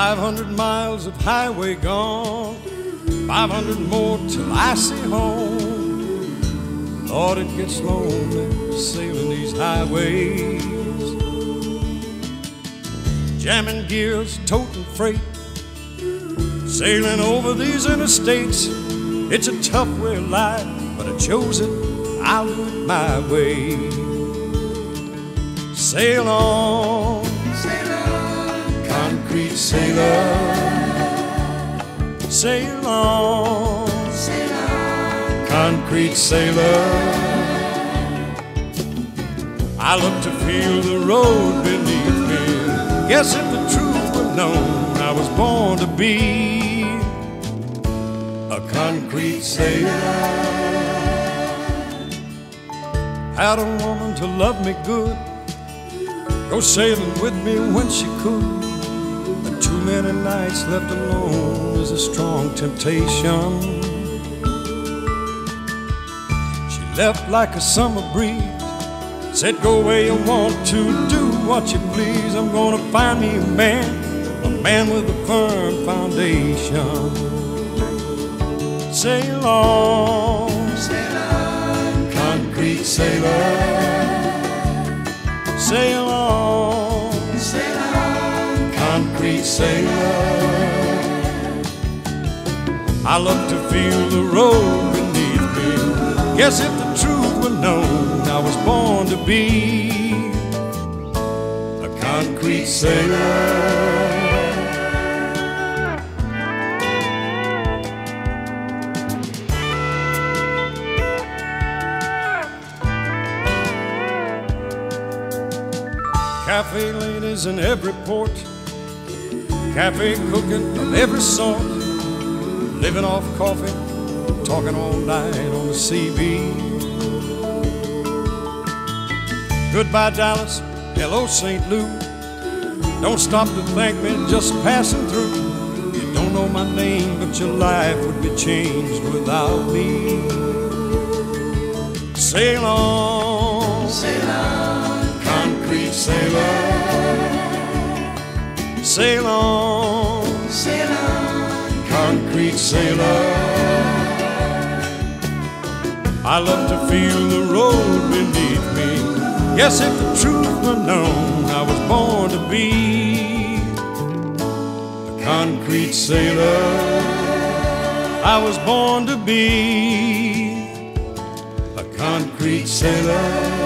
500 miles of highway gone, 500 more till I see home. Lord, it gets lonely sailing these highways, jamming gears, toting freight, sailing over these interstates. It's a tough way of life, but I chose it, I'll do it my way. Sail on, concrete sailor. Sail on, concrete sailor. I look to feel the road beneath me. Guess if the truth were known, I was born to be a concrete sailor. Had a woman to love me good, go sailing with me when she could. But too many nights left alone is a strong temptation. She left like a summer breeze, said go where you want to, do what you please. I'm gonna find me a man with a firm foundation. Sail on, concrete sailor. Sail on, concrete sailor. I love to feel the road beneath me. Guess if the truth were known, I was born to be a concrete sailor. Cafe ladies in every port, cafe cooking of every sort, living off coffee, talking all night on the CB. Goodbye Dallas, hello St. Louis. Don't stop to thank me, just passing through. You don't know my name, but your life would be changed without me. Sail on, concrete sailor. Sail on, concrete sailor. I love to feel the road beneath me. Yes, if the truth were known, I was born to be a concrete sailor. I was born to be a concrete sailor.